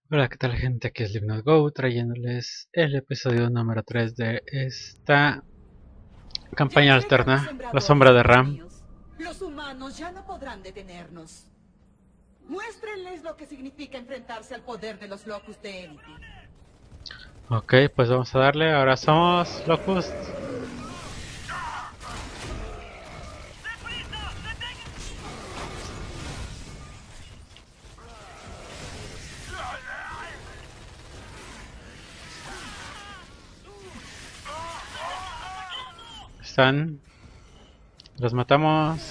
Hola, ¿qué tal gente? Aquí es LibNotGo trayéndoles el episodio número 3 de esta Ya campaña llegan los alterna, La sembradores, Sombra de hijos Ram. míos. Los humanos ya no podrán detenernos. Muéstrenles lo que significa enfrentarse al poder de los Locust de élite. Ok, pues vamos a darle, ahora somos Locust. Están, los matamos.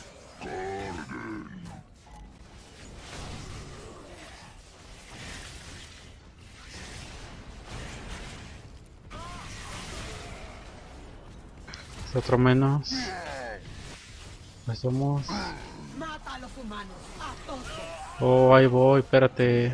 Es otro menos. Pues somos. Mata a los humanos, a todos. Oh, ahí voy, espérate.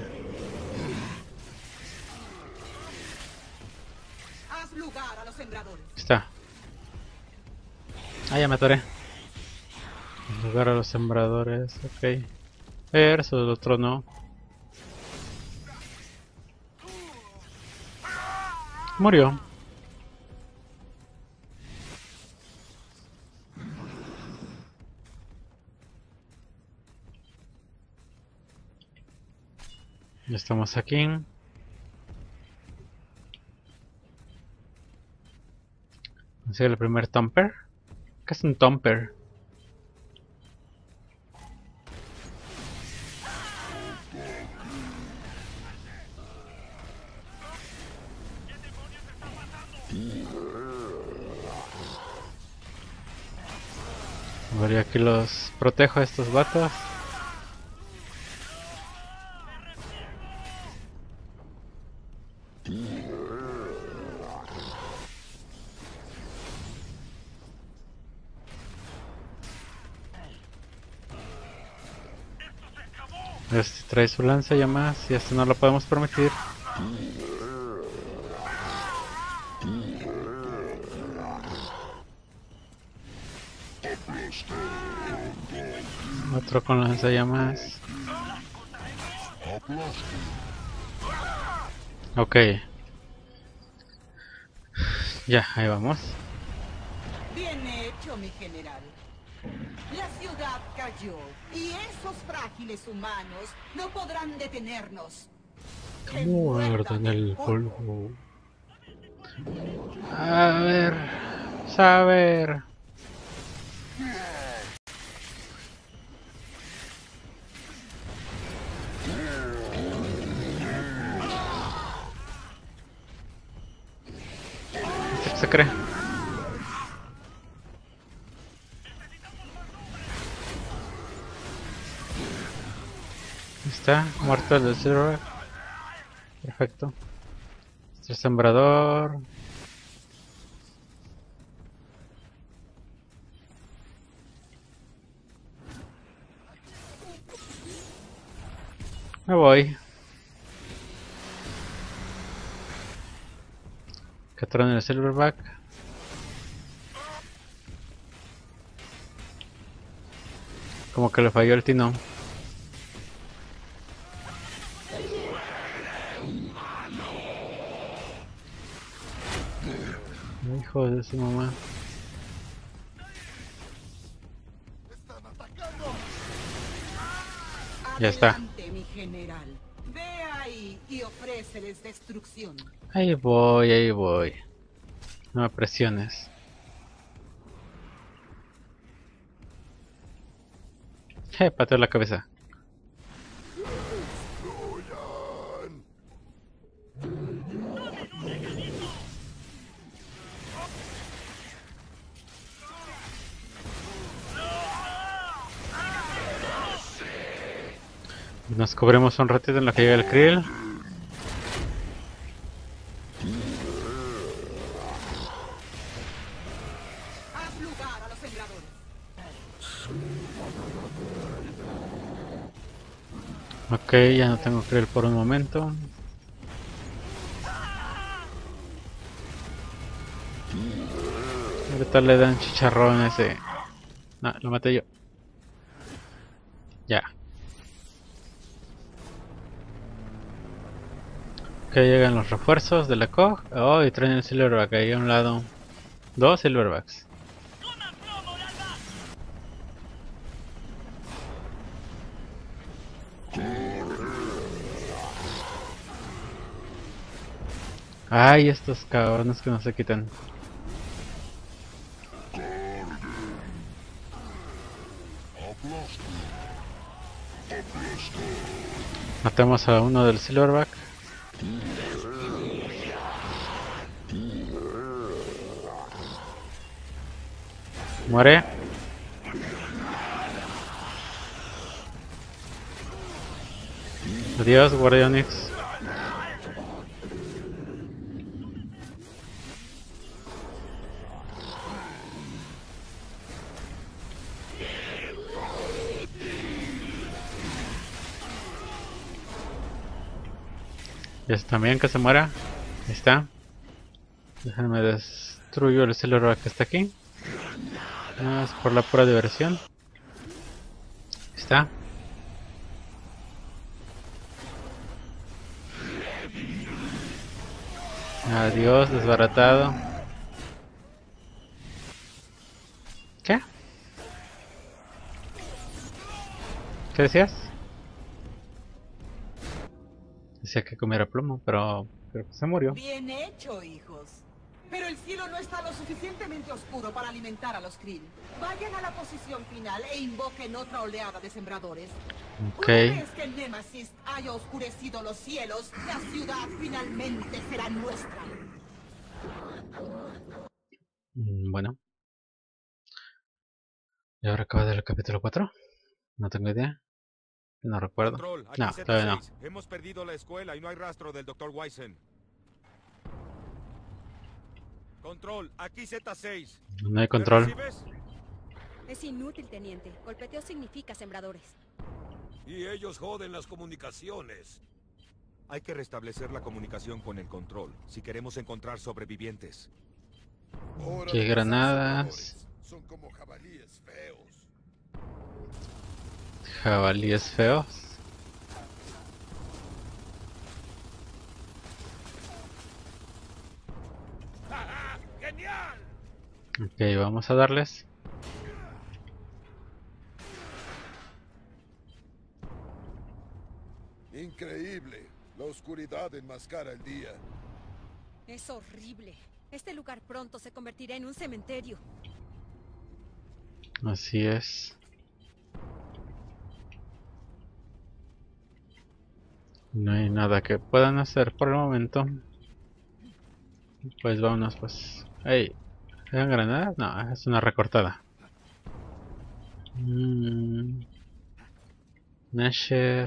Haz lugar a los sembradores. Aquí está. Ah, ya me atoré. En lugar a los sembradores, ok. Eso, el otro no. Murió. Ya estamos aquí. Consigue el primer Thumper. ¿Qué es un Thumper? A ver, yo aquí los protejo a estos vatos. Este trae su lanza ya más y esto no lo podemos permitir. Otro con lanza ya más. Ok, ya, ahí vamos. Bien hecho, mi general. La ciudad cayó y esos frágiles humanos no podrán detenernos. Que Muerdan muerdan el el polvo. polvo. A ver, saber. ¿Qué se cree? Está muerto el de Silver. Perfecto. Este sembrador. Me voy. Que traen el Silverback. Como que le falló el tino. Hijo de su mamá. Ya está. Adelante, mi general. Ve ahí y ofréceles destrucción. Ahí voy, ahí voy. No me presiones. Pateo la cabeza. Nos cubrimos un ratito en lo que llega el krill. Haz lugar a los sembradores. Ok, ya no tengo krill por un momento. Ahorita le dan chicharrón ese. No, lo maté yo. Ya. Que llegan los refuerzos de la COG. Oh, y traen el Silverback ahí a un lado. 2 Silverbacks. Ay, estos cabrones que no se quitan. Matamos a uno del Silverback. Muere. Adiós, Guardianix. Y este también que se muera. Ahí está. Déjenme destruyo el Silverback que está aquí. No, es por la pura diversión. Ahí está. Adiós, desbaratado. ¿Qué? ¿Qué decías? Decía que comiera plomo, pero se murió. Bien hecho, hijos. Pero el cielo no está lo suficientemente oscuro para alimentar a los Krill. Vayan a la posición final e invoquen otra oleada de sembradores. Ok. Una vez que el Némesis haya oscurecido los cielos, la ciudad finalmente será nuestra. Bueno. ¿Y ahora acaba del capítulo 4? No tengo idea. No recuerdo. Control, aquí No, todavía no. Z6. Hemos perdido la escuela y no hay rastro del Dr. Wysen. Control, aquí Z6. No hay ¿Me control. recibes? Es inútil, teniente. Golpeteo significa sembradores. Y ellos joden las comunicaciones. Hay que restablecer la comunicación con el control si queremos encontrar sobrevivientes. Ahora Qué los granadas. cazadores son como jabalíes feos. Jabalíes feos. ¡Genial! Ok, vamos a darles. Increíble. La oscuridad enmascara el día. Es horrible. Este lugar pronto se convertirá en un cementerio. Así es. No hay nada que puedan hacer por el momento. Pues vámonos pues. Hey, ¿eran granadas? No, es una recortada. Nasher.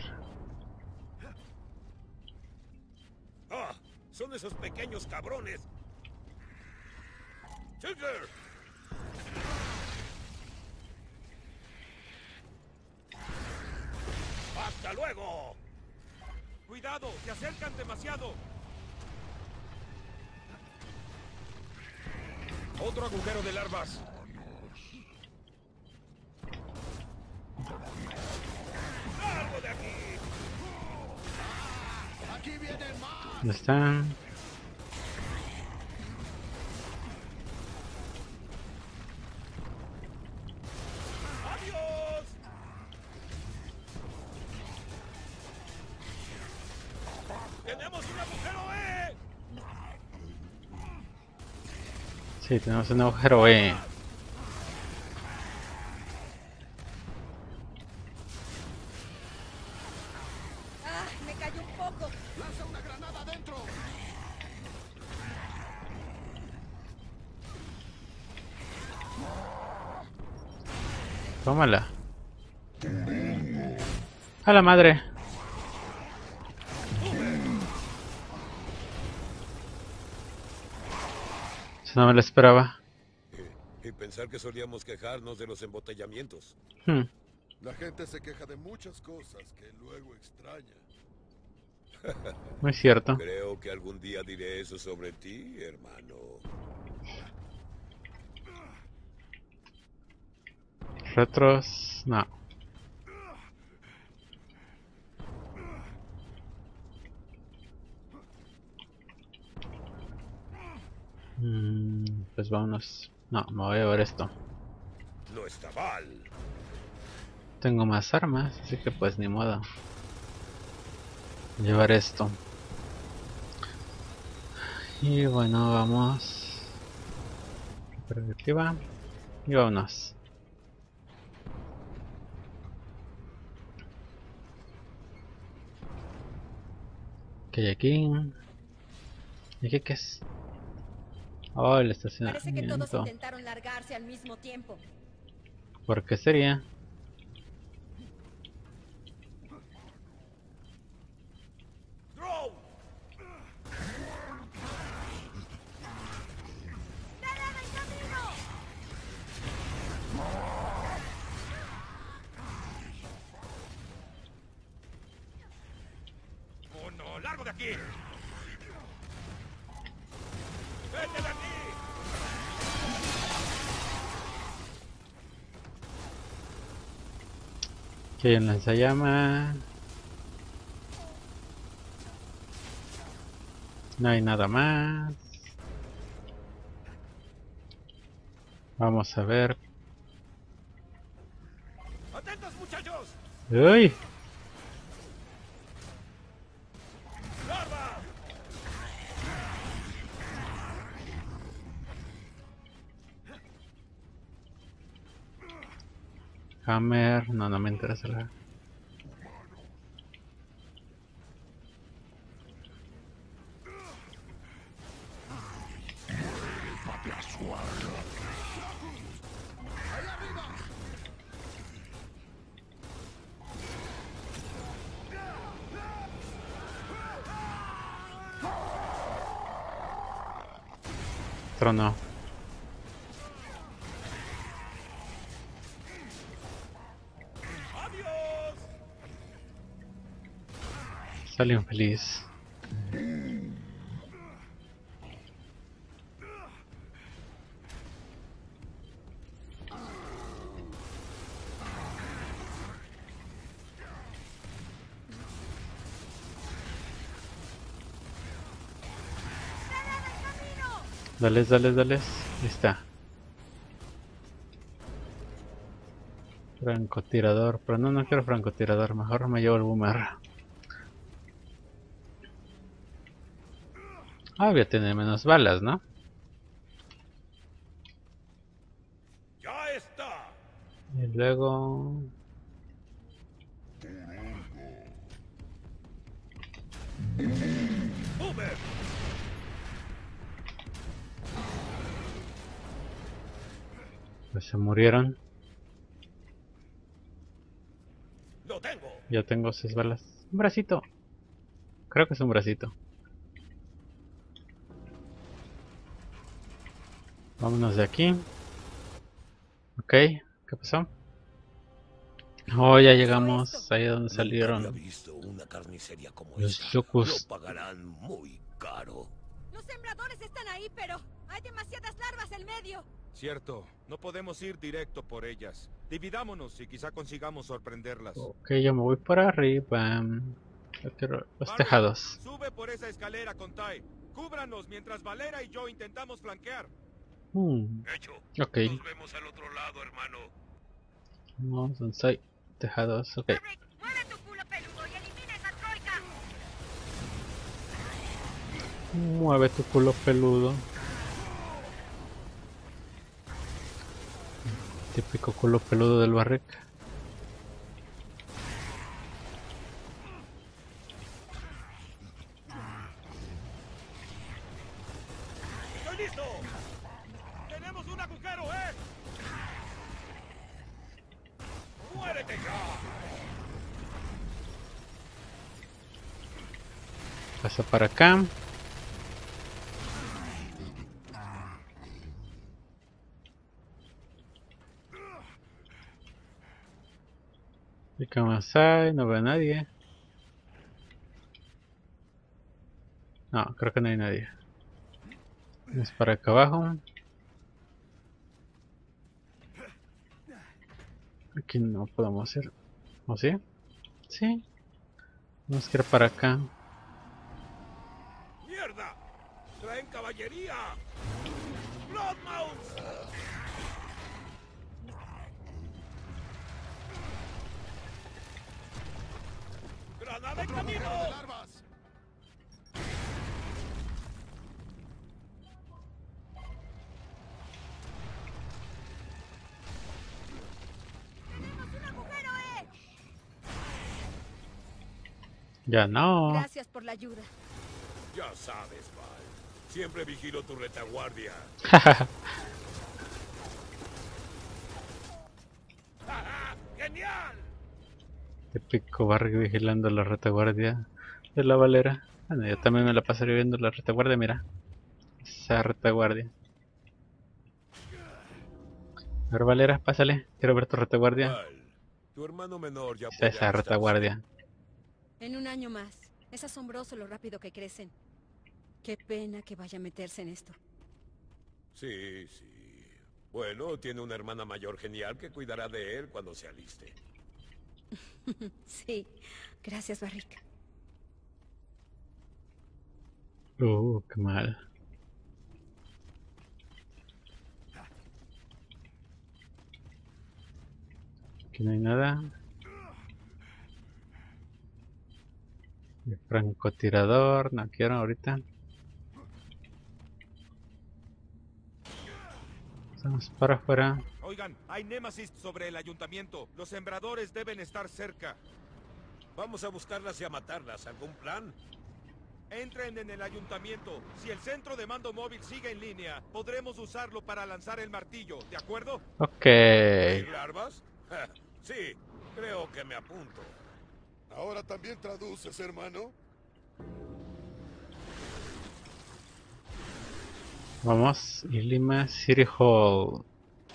¡Ah! Son esos pequeños cabrones. ¡Sugar! ¡Hasta luego! ¡Cuidado! ¡Se acercan demasiado! Otro agujero de larvas. ¡Largo de aquí! ¡Aquí vienen más! ¿Dónde están? ¡Adiós! ¡Tenemos un agujero, eh! Sí, tenemos un agujero E. ¡Ah! Me cayó un poco. ¡Lanza una granada adentro! Tómala. A la madre. Eso no me lo esperaba. Y pensar que solíamos quejarnos de los embotellamientos. La gente se queja de muchas cosas que luego extraña. Muy cierto. Creo que algún día diré eso sobre ti, hermano. Retros. No. pues vámonos. No, me voy a llevar esto. No está mal. Tengo más armas, así que pues ni modo. Llevar esto. Y bueno, vamos. Perspectiva. Y vámonos. ¿Qué hay aquí? ¿Y aquí qué es? Oh, el Parece que todos estacionamiento. intentaron largarse al mismo tiempo. ¿Por qué sería? ¡Oh, no! ¡Largo de aquí! ¡Vete de aquí! ¿Qué hay en lanzallamas? No hay nada más. Vamos a ver. ¡Atentos, muchachos! ¡Uy! ¡Larva! Hammer. No, no me interesa la... Trono. ¡Adiós! Salió infeliz. Dale, dale, dale. Ahí está. Francotirador. Pero no, no quiero francotirador. Mejor me llevo el boomer. Ah, voy a tener menos balas, ¿no? ¡Ya está! Y luego... ¡Boomer! Pues se murieron. ¡Lo tengo! Ya tengo 6 balas. Un bracito. Creo que es un bracito. Vámonos de aquí. Ok, ¿qué pasó? Oh, ya llegamos ahí donde Nunca había salieron visto una carnicería como los esta. Yokus. Lo pagarán muy caro. Los sembradores están ahí, pero hay demasiadas larvas en medio. Cierto, no podemos ir directo por ellas. Dividámonos y quizá consigamos sorprenderlas. Ok, yo me voy por arriba. Yo quiero los Barry, tejados. Sube por esa escalera con Tai. Cúbranos mientras Valera y yo intentamos flanquear. Hecho. Ok, Nos vemos al otro lado, hermano. no, donde hay tejados. Ok, Mueve tu culo peludo y elimina esa troika. mueve tu culo peludo. Típico culo peludo del Barrick. ¡Estoy listo! ¡Tenemos un agujero, ¡Muérete ya! Pasa para acá. ¿Y qué más hay? No veo a nadie. No, creo que no hay nadie. Es para acá abajo. Aquí no podemos ir. ¿O sí? Sí. Vamos a ir para acá. ¡Mierda! ¡Traen caballería! ¡Granada en camino! Ya no. Gracias por la ayuda. Ya sabes, Val. Siempre vigilo tu retaguardia. ¡Genial! Típico Barry vigilando la retaguardia de la Valera. Bueno, yo también me la pasaré viendo la retaguardia, mira. Esa retaguardia. A ver, Valera, pásale. Quiero ver tu retaguardia. Val, tu hermano menor ya Esa puede esa alistarse. retaguardia. En un año más. Es asombroso lo rápido que crecen. Qué pena que vaya a meterse en esto. Sí, sí. Bueno, tiene una hermana mayor genial que cuidará de él cuando se aliste. Sí. Gracias, Barrick. Qué mal. Aquí no hay nada. El francotirador, no quiero ahorita. Vamos para afuera. Oigan, hay Némesis sobre el ayuntamiento. Los sembradores deben estar cerca. Vamos a buscarlas y a matarlas. ¿Algún plan? Entren en el ayuntamiento. Si el centro de mando móvil sigue en línea, podremos usarlo para lanzar el martillo, ¿de acuerdo? Ok. ¿Hay larvas? Sí, creo que me apunto. ¿Ahora también traduces, hermano? Vamos, Ilima City Hall.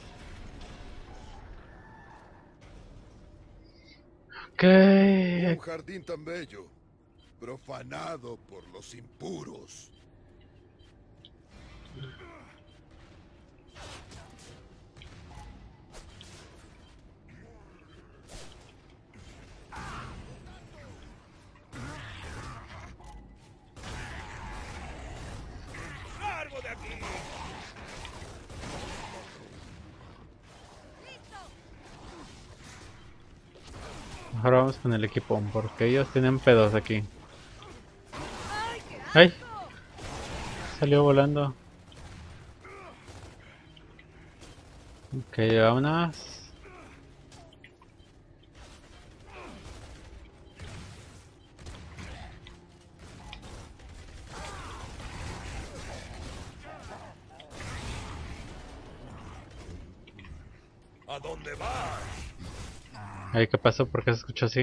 Ok. Un jardín tan bello, profanado por los impuros. ¡Largo de aquí! Ahora vamos con el equipo, porque ellos tienen pedos aquí. ¡Ay! Salió volando. Ok, vámonos. ¿A dónde vas? Ay, ¿qué pasó? ¿Por qué se escuchó así?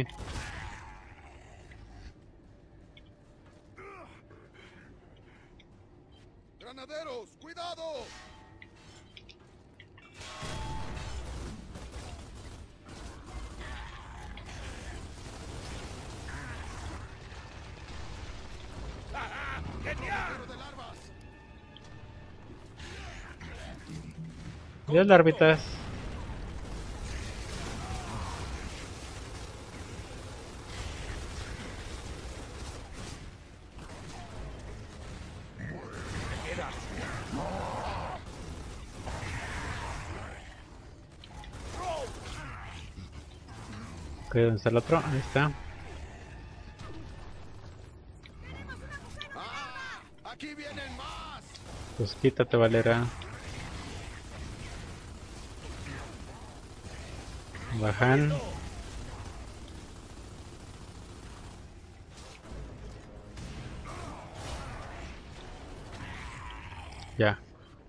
¡Granaderos, cuidado! ¡Genial! De larvas. 10 larvitas. Ok, ¿dónde está el otro? Ahí está. ¡Ah! ¡Aquí vienen más! Pues quítate, Valera. Bajan. Ya.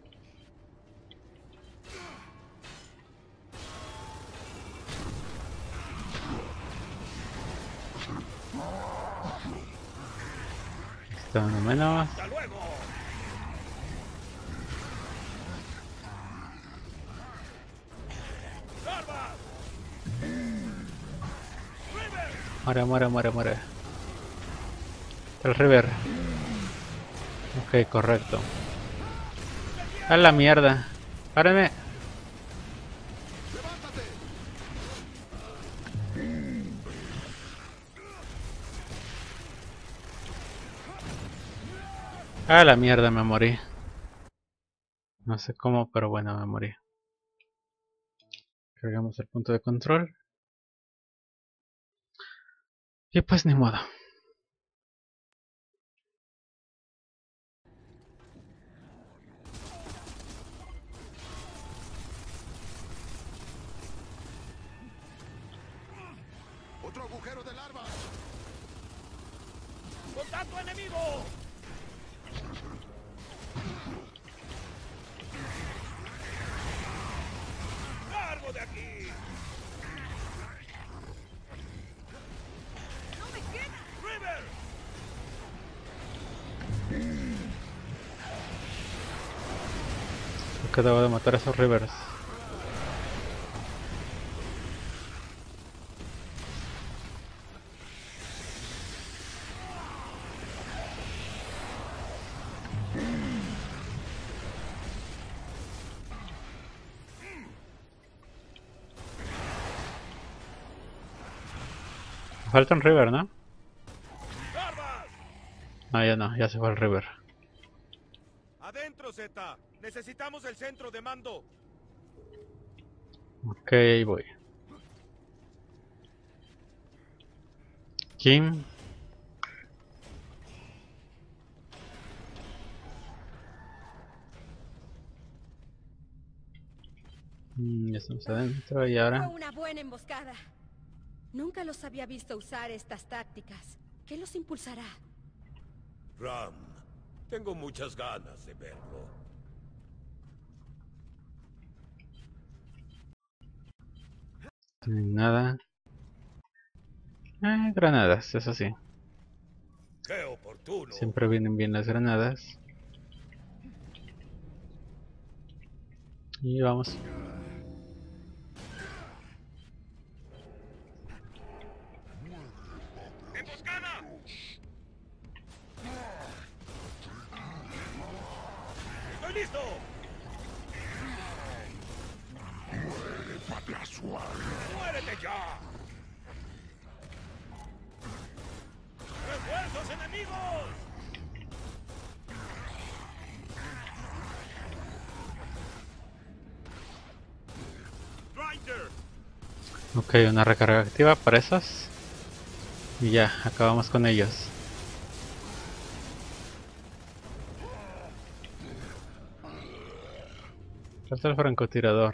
Está uno menos. ¡Hasta luego! ¡Larvas! Muere, muere, muere, muere. El River. Ok, correcto. A la mierda. Párenme. ¡Levántate! A la mierda, me morí. No sé cómo, pero bueno, me morí. Cargamos el punto de control. Y pues ni modo. ¡Otro agujero de larvas! ¡Contacto enemigo! ¡Largo de aquí! ¡No me queda! ¡River! Acabo de matar a esos Rivers. Falta un River, ¿no? ¡Larvas! Ah, ya no, ya se fue el River. ¡Adentro, Z! ¡Necesitamos el centro de mando! Ok, ahí voy. Kim. Ya estamos adentro y Fue ahora... una buena emboscada. Nunca los había visto usar estas tácticas. ¿Qué los impulsará? Ram, tengo muchas ganas de verlo. No hay nada. Granadas, eso sí. ¡Qué oportuno! Siempre vienen bien las granadas. Y vamos. ¡Emboscada! ¡Estoy listo! ¡Muérete ya! ¡Refuerzos enemigos! ¡Strider! Ok, una recarga activa para esos. Y ya, acabamos con ellos. Falta el francotirador.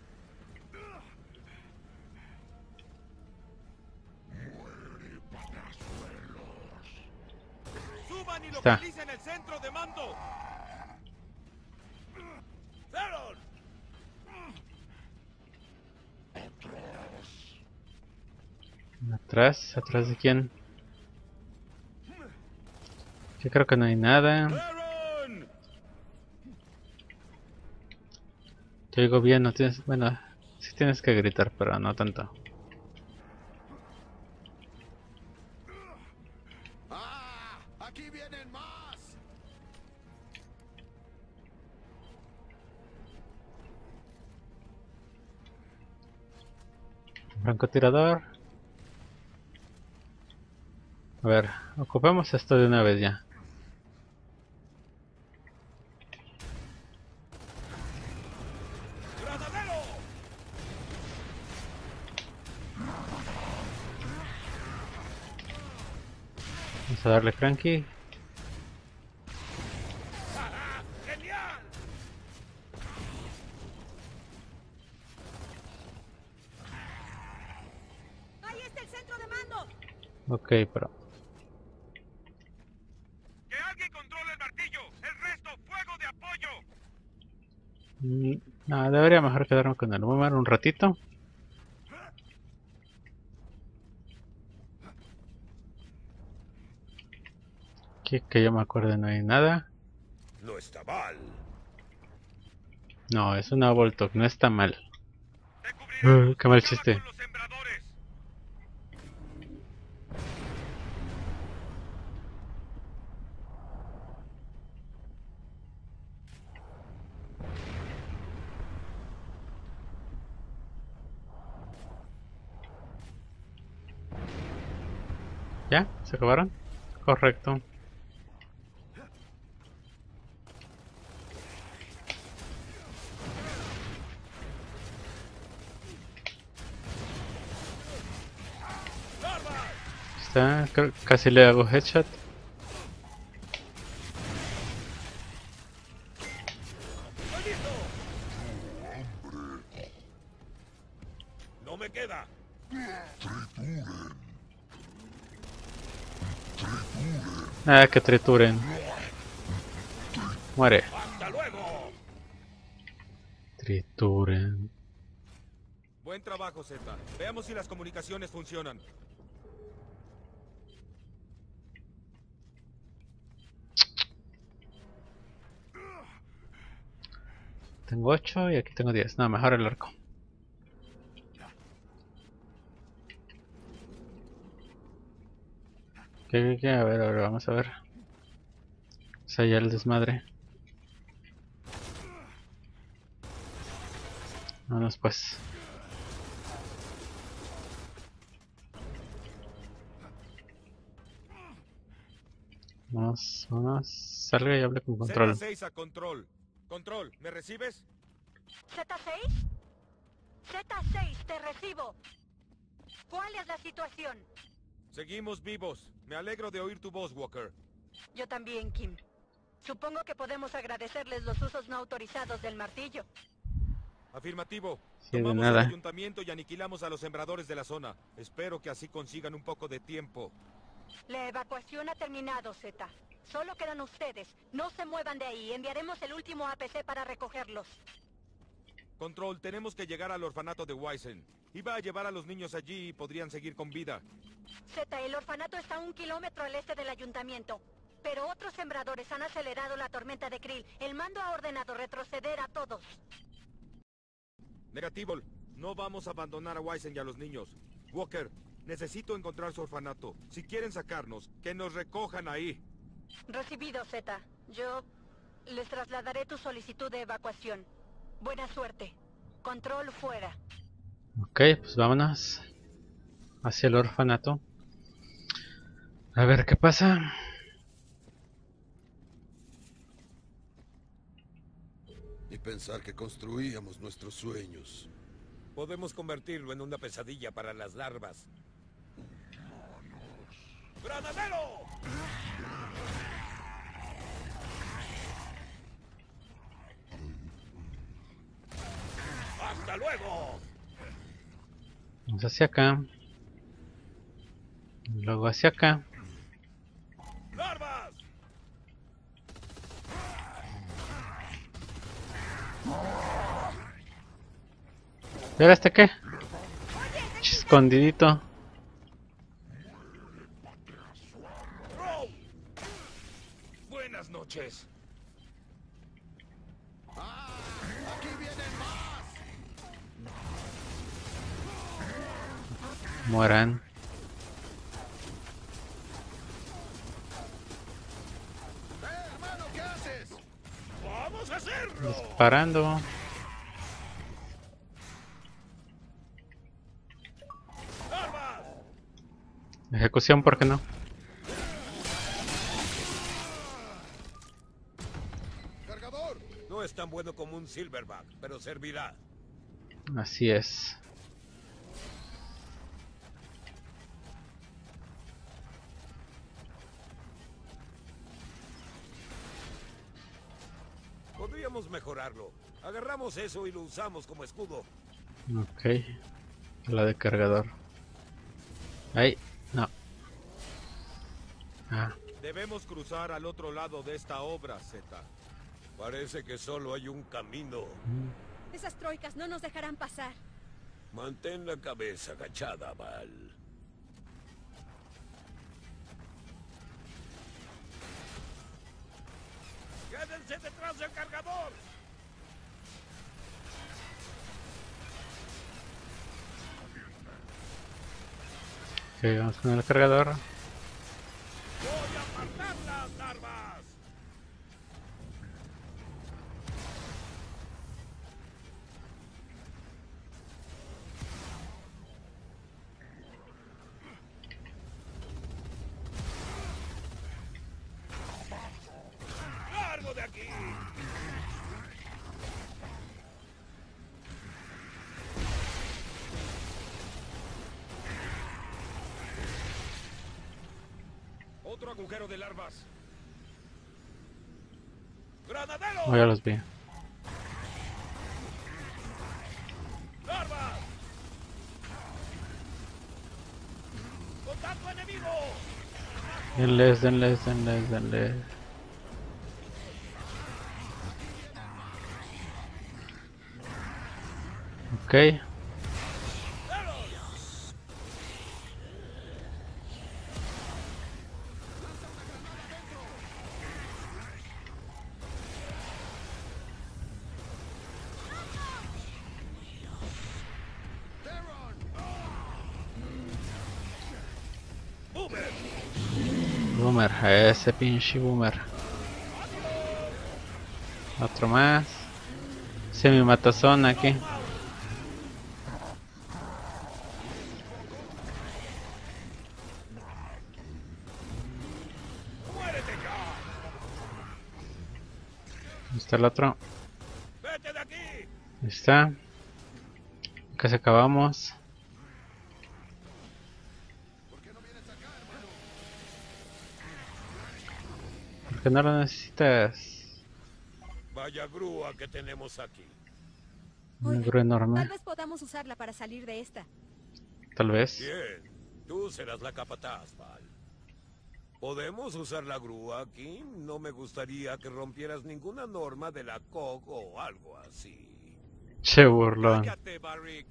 ¡Suban y Está. localicen el centro de mando! ¡Theron! Atrás, ¿atrás de quién? Yo creo que no hay nada. ¡Theron! Te oigo bien, no tienes... Bueno, sí tienes que gritar, pero no tanto. ¡Ah! ¡Aquí vienen más! Francotirador. A ver, ocupemos esto de una vez ya. ¡Granadero! Vamos a darle Frankie. ¡Genial! ¡Ahí está el centro de mando! Ok, pero... ¡Que alguien controle el martillo! ¡El resto, fuego de apoyo! No, debería mejor quedarme con el boomer un ratito. Que yo me acuerde no hay nada. No está mal. No, es una Voltok, no está mal. ¡Te cubriremos! Qué mal ¡Acaba chiste. con los sembradores! ¿Ya? ¿Se acabaron? Correcto. Está, casi le hago headshot. ¡No me queda! Ah, que trituren. Muere. ¡Hasta luego! Trituren. Buen trabajo, Z. Veamos si las comunicaciones funcionan. Tengo 8 y aquí tengo 10. No, mejor el arco. ¿Qué? A ver, vamos a ver. O sea, ya el desmadre. Vámonos pues. Vamos. Salga y hable con control. Z6 a control. Control, ¿me recibes? ¿Z6? Z6, te recibo. ¿Cuál es la situación? Seguimos vivos. Me alegro de oír tu voz, Walker. Yo también, Kim. Supongo que podemos agradecerles los usos no autorizados del martillo. Afirmativo. Sí, de Tomamos nada. el ayuntamiento y aniquilamos a los sembradores de la zona. Espero que así consigan un poco de tiempo. La evacuación ha terminado, Z. Solo quedan ustedes. No se muevan de ahí. Enviaremos el último APC para recogerlos. Control, tenemos que llegar al orfanato de Weissen. Iba a llevar a los niños allí y podrían seguir con vida. Z, el orfanato está a 1 kilómetro al este del ayuntamiento. Pero otros sembradores han acelerado la tormenta de Krill. El mando ha ordenado retroceder a todos. Negativo. No vamos a abandonar a Weissen y a los niños. Walker, necesito encontrar su orfanato. Si quieren sacarnos, que nos recojan ahí. Recibido, Z. Yo les trasladaré tu solicitud de evacuación. Buena suerte. Control fuera. Ok, pues vámonos hacia el orfanato. A ver qué pasa. Y pensar que construíamos nuestros sueños. Podemos convertirlo en una pesadilla para las larvas. ¡Granadero! ¡Hasta luego! Vamos hacia acá. Luego hacia acá. ¡Larvas! ¿Y ahora este qué? Escondidito. Buenas noches. Mueran. Hermano, ¿qué haces? ¡Vamos a hacerlo! Disparando. ¡Larvas! Ejecución, ¿por qué no? ¡Cargador! No es tan bueno como un silverback, pero servirá. Así es. Podríamos mejorarlo. Agarramos eso y lo usamos como escudo. Ok. La de cargador. Ahí. No. Ah. Debemos cruzar al otro lado de esta obra, Z. Parece que solo hay un camino. Esas troicas no nos dejarán pasar. Mantén la cabeza agachada, Val. ¡Quédense detrás del cargador! Ok, vamos con el cargador. ¡Voy a apartar las larvas! ¡Largo de aquí! agujero de larvas. ¡Granadero! Oh, ya los vi. ¡Larvas! ¡Contacto enemigo! Denles, denles, denles, denles. Ok. Boomer, ese pinche boomer. Otro más. Semi matazón aquí. ¿Dónde está el otro? ¡Vete de aquí! Ahí está. Casi acabamos. ¿Por qué no lo necesitas? Vaya grúa que tenemos aquí. Un Oiga, grúa enorme. Tal vez podamos usarla para salir de esta. Tal vez. Bien, tú serás la capataz, Val. ¿Podemos usar la grúa aquí? No me gustaría que rompieras ninguna norma de la COG o algo así. Che burlón. ¡Cállate, Barrick!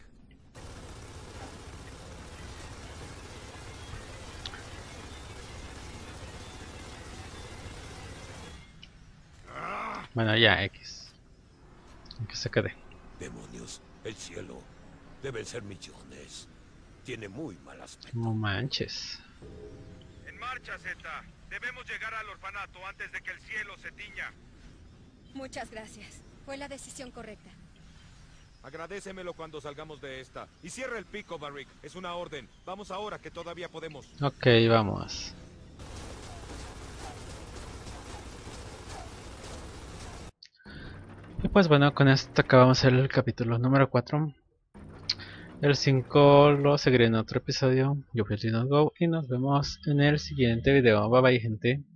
Bueno, ya, X. Que se quede. Demonios, el cielo. Deben ser millones. Tiene muy mal aspecto. No manches. En marcha, Z. Debemos llegar al orfanato antes de que el cielo se tiña. Muchas gracias. Fue la decisión correcta. Agradécemelo cuando salgamos de esta. Y cierra el pico, Barrick. Es una orden. Vamos ahora que todavía podemos. Ok, vamos. Y pues bueno, con esto acabamos el capítulo número 4. El 5 lo seguiré en otro episodio. Yo fui el Go y nos vemos en el siguiente video. Bye bye, gente.